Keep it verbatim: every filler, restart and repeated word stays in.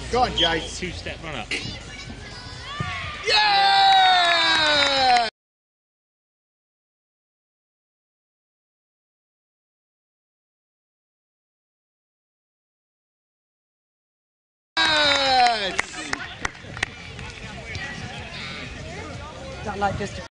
Go on, Jay. Two-step runner. Yeah! That like just